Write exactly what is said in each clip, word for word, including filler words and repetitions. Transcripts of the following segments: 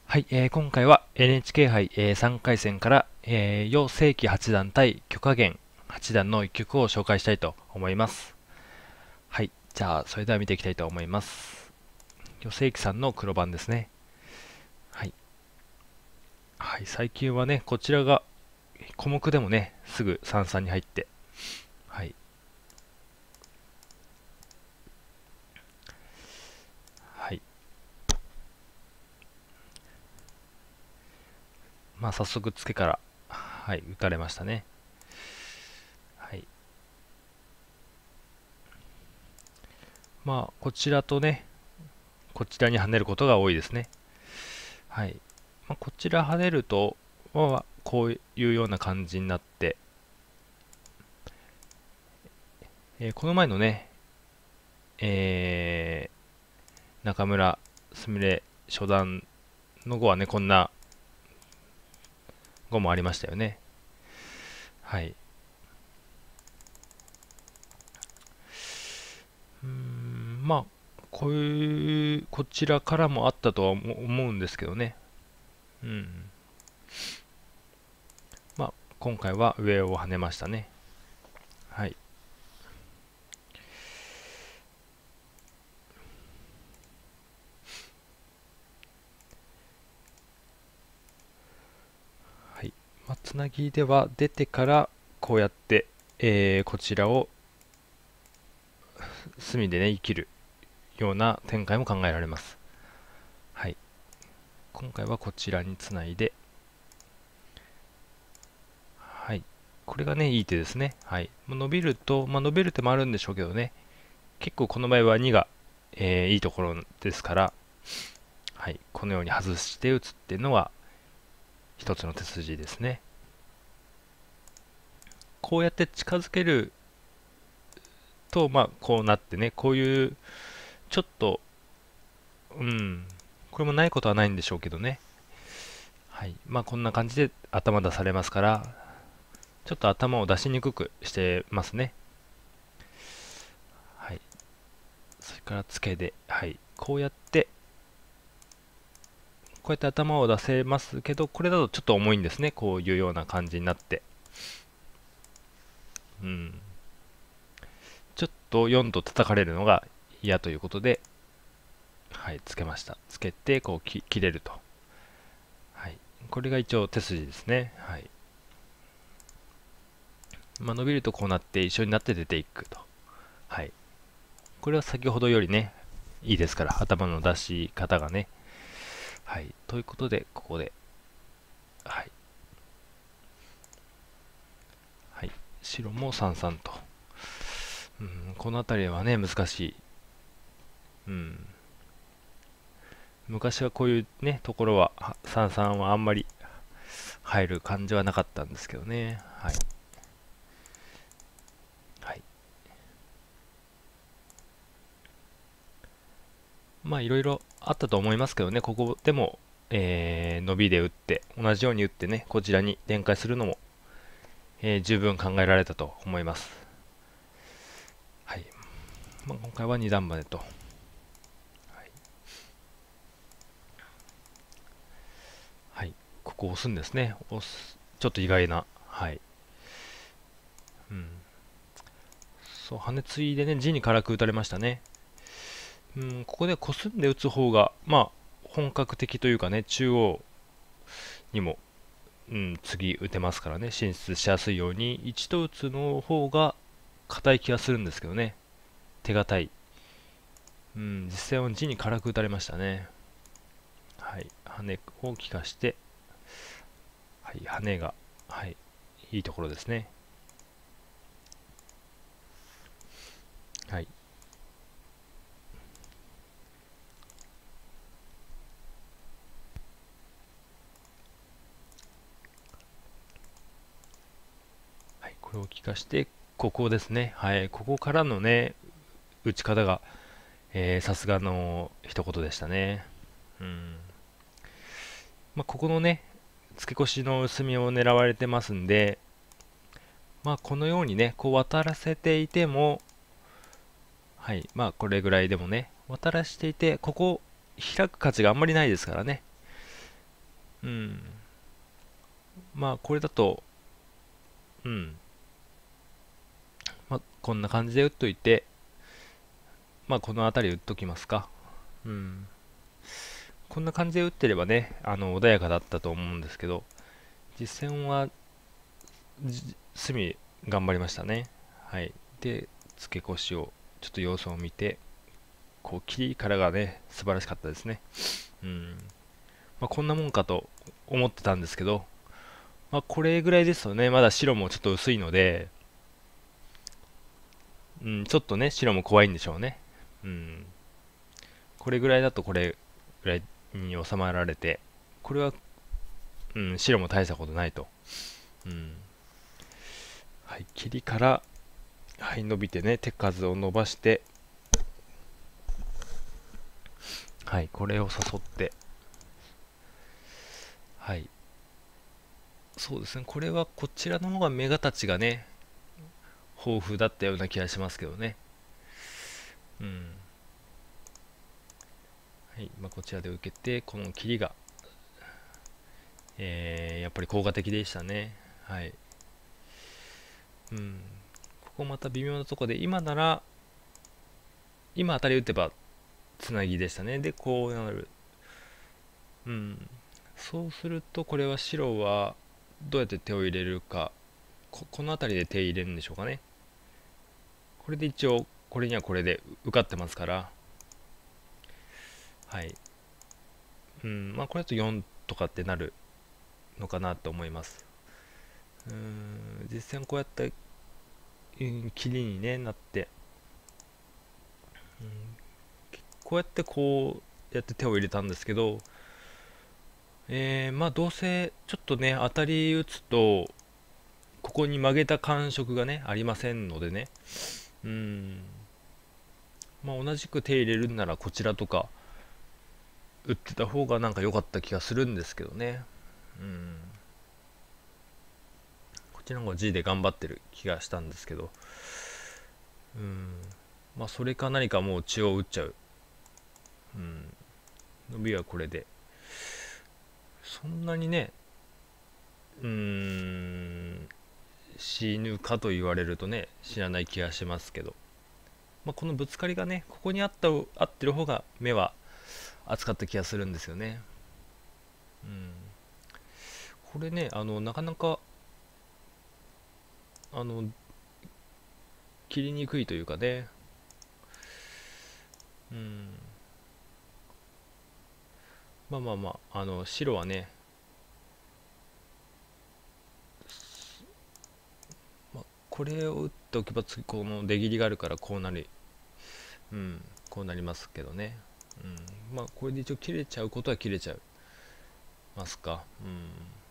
はい、えー今回は エヌエイチケー 杯、えーさんかい戦から、えー、余正輝八段対許家元八段の一局を紹介したいと思います。はい、じゃあそれでは見ていきたいと思います。余正輝さんの黒番ですね。はい、はい、最近はね、こちらが小目でもね、すぐ三々に入って、はい、はい、まあ早速ツケから、はい、打たれましたね。はい、まあこちらとね、こちらに跳ねることが多いですね。はい。まあ、こちら跳ねると、まあ、こういうような感じになって、えーこの前のね、えー中村すみれ初段の碁はね、こんな碁もありましたよね。はい。うーん、まあ、こういう、こちらからもあったとは思思うんですけどね。うん。まあ、今回は上を跳ねましたね。はい。はい。まあ、つなぎでは出てから、こうやって、えーこちらを隅でね、生きるような展開も考えられます。はい。今回はこちらにつないで、はい。これがね、いい手ですね。はい。まあ伸びると、まあ、伸びる手もあるんでしょうけどね、結構この場合はにが、えーいいところですから、はい。このように外して打つっていうのは一つの手筋ですね。こうやって近づけると、まあ、こうなってね、こういう、ちょっと、うん、これもないことはないんでしょうけどね。はい。まあ、こんな感じで頭出されますから、ちょっと頭を出しにくくしてますね。はい。それから付けで、はい。こうやって、こうやって頭を出せますけど、これだとちょっと重いんですね。こういうような感じになって。うん。ちょっとよんと叩かれるのが嫌ということで、はい、つけました。つけて、こうき切れると。はい。これが一応手筋ですね。はい。まあ、伸びるとこうなって一緒になって出ていくと。はい。これは先ほどよりね、いいですから、頭の出し方がね。はい。ということで、ここで、はい。はい。白もさんさんと。うん、この辺りはね、難しい。うん。昔はこういうね、ところは、はさんさんはあんまり入る感じはなかったんですけどね。はい。はい。まあ、いろいろあったと思いますけどね、ここでも、えー伸びで打って、同じように打ってね、こちらに展開するのも、えー十分考えられたと思います。はい。まあ、今回はに段までと。はい。はい。ここを押すんですね。押す。ちょっと意外な。はい。うん。そう、羽根ついでね、地に辛く打たれましたね。うん、ここでコスんで打つ方が、まあ、本格的というかね、中央にも、うん、次打てますからね、進出しやすいように、いちと打つの方が硬い気がするんですけどね、手堅い。うん、実戦は地に辛く打たれましたね。はい、羽を利かして、はい、羽が、はい、いいところですね。はい、はい、これを利かして、ここですね。はい、ここからのね、打ち方が、えーさすがの一言でしたね。うん。まあ、ここのね、付け越しの薄みを狙われてますんで、まあ、このようにね、こう渡らせていても、はい、まあ、これぐらいでもね、渡らせていて、ここ開く価値があんまりないですからね。 うん。まあ、これだと、うん。まあ、こんな感じで打っといて、まあ、この辺り打っときますか。うん。こんな感じで打ってればね、あの、穏やかだったと思うんですけど、実戦は、じ隅頑張りましたね。はい。で、付け越しを、ちょっと様子を見て、こう、切りからがね、素晴らしかったですね。うん。まあ、こんなもんかと思ってたんですけど、まあ、これぐらいですとね、まだ白もちょっと薄いので、うん、ちょっとね、白も怖いんでしょうね。うん。これぐらいだとこれぐらいに収まられて、これは、うん、白も大したことないと。うん。はい、切りから、はい、伸びてね、手数を伸ばして、はい、これを誘って、はい、そうですね、これはこちらの方が目形がね、豊富だったような気がしますけどね。うん。はい、まあ、こちらで受けて、この切りが、えー、やっぱり効果的でしたね。はい。うん。ここまた微妙なところで、今なら、今当たり打てば、つなぎでしたね。で、こうなる。うん。そうすると、これは白は、どうやって手を入れるか、こ、この辺りで手入れるんでしょうかね。これで一応、これにはこれで受かってますから、はい。うん、まあ、これだとよんとかってなるのかなと思います。うん、実際こうやって、うん、切りに、ね、なって、うん、こうやってこうやって手を入れたんですけど、えー、まあどうせちょっとね当たり打つとここに曲げた感触がねありませんのでね、うん、まあ同じく手入れるんならこちらとか打ってた方がなんか良かった気がするんですけどね、うん、こっちの方が G で頑張ってる気がしたんですけど、うん、まあそれか何かもう血を打っちゃう、うん、伸びはこれでそんなにね、うーん、死ぬかと言われるとね、知らない気がしますけど、まあ、このぶつかりがね、ここにあった、合ってる方が目は熱かった気がするんですよね。うん。これね、あの、なかなか、あの、切りにくいというかね、うん。まあまあまあ、あの、白はね、まあ、これを打っておけば次、この出切りがあるからこうなり、うん、こうなりますけどね。うん。まあ、これで一応切れちゃうことは切れちゃいますか。うん。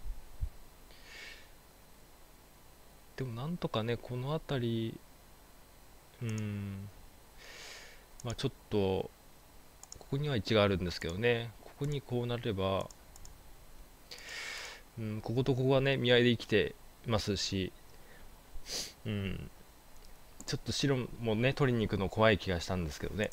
でもなんとかね、この辺り、うん、まあちょっと、ここには位置があるんですけどね、ここにこうなれば、うん、こことここがね、見合いで生きてますし、うん、ちょっと白もね、取りに行くの怖い気がしたんですけどね、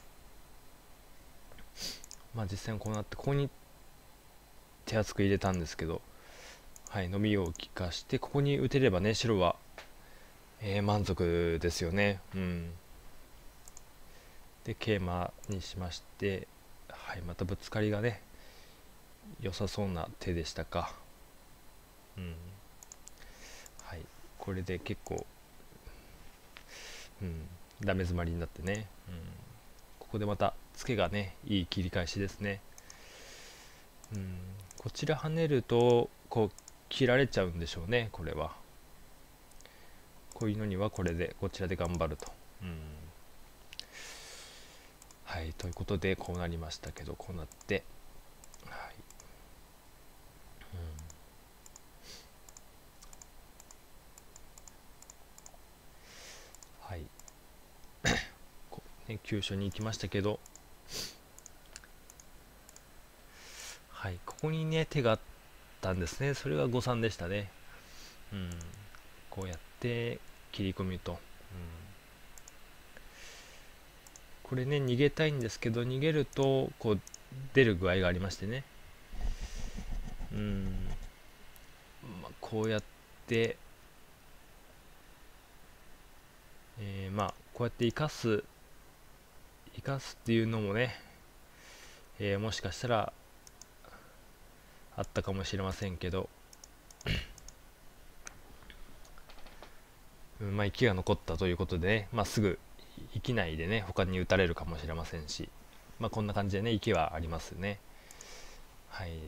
まあ実際こうなって、ここに手厚く入れたんですけど、はい、伸びを利かして、ここに打てればね、白は、えー満足ですよね。うん。で、桂馬にしまして、はい、またぶつかりがね、良さそうな手でしたか。うん。はい。これで結構、うん、ダメ詰まりになってね、うん、ここでまたツケがねいい切り返しですね、うん、こちら跳ねるとこう切られちゃうんでしょうね、これはこういうのにはこれでこちらで頑張ると、うん、はいということでこうなりましたけど、こうなって、はい、うん、はい、こうね、急所に行きましたけど、はい、ここにね手があったんですね、それが誤算でしたね、うん、こうやって切り込みと、うん、これね逃げたいんですけど、逃げるとこう出る具合がありましてね、 うん、まあ、こうやって、えー、まあこうやって生かす生かすっていうのもね、えー、もしかしたらあったかもしれませんけど、うん、まあ息が残ったということでね、まあ、すぐ生きないでね他に打たれるかもしれませんし、まあ、こんな感じでね息はありますね。はい、うん、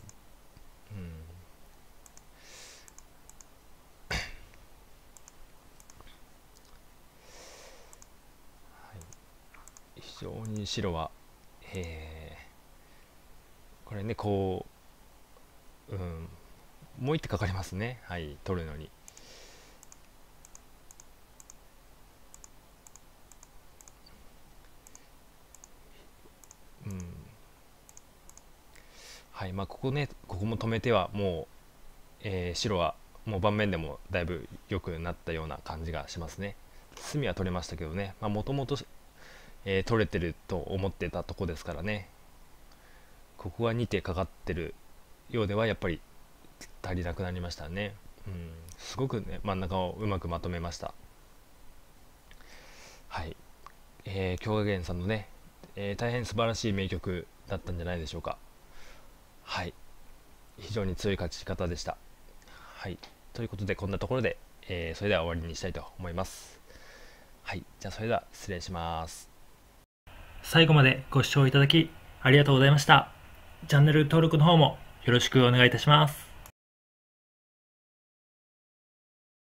非常に白は、えー、これねこう、うん、もう一手かかりますね、はい取るのに。うん、はいまあここねここも止めてはもう、えー白はもう盤面でもだいぶ良くなったような感じがしますね。隅は取れましたけどね、もともと取れてると思ってたとこですからね。ここがに手かかってるようではやっぱり足りなくなりましたね。うん、すごくね真ん中をうまくまとめました。はい、えー、京賀源さんのね、えー大変素晴らしい名曲だったんじゃないでしょうか。はい、非常に強い勝ち方でした。はい、ということでこんなところで、えーそれでは終わりにしたいと思います。はい、じゃあそれでは失礼します。 最後までご視聴いただきありがとうございました。チャンネル登録の方もよろしくお願いいたします。